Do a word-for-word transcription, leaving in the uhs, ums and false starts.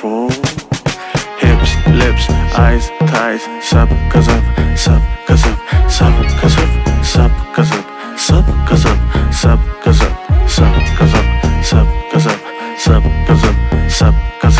control. Hips, lips, eyes, thighs, sub, cause up, sub, cause up, sub, cause up.